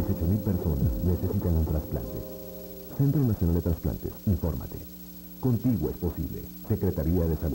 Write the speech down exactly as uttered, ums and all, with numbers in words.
dieciocho mil personas necesitan un trasplante. Centro Nacional de Trasplantes, infórmate. Contigo es posible. Secretaría de Salud.